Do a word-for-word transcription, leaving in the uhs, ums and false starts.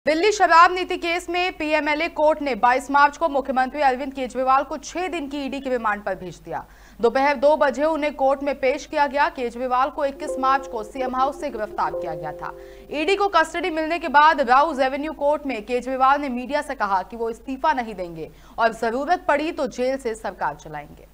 दिल्ली शराब नीति केस में पीएमएलए कोर्ट ने बाईस मार्च को मुख्यमंत्री अरविंद केजरीवाल को छह दिन की ईडी के रिमांड पर भेज दिया। दोपहर दो बजे उन्हें कोर्ट में पेश किया गया। केजरीवाल को इक्कीस मार्च को सीएम हाउस से गिरफ्तार किया गया था। ईडी को कस्टडी मिलने के बाद राउज एवेन्यू कोर्ट में केजरीवाल ने मीडिया से कहा कि वो इस्तीफा नहीं देंगे और जरूरत पड़ी तो जेल से सरकार चलाएंगे।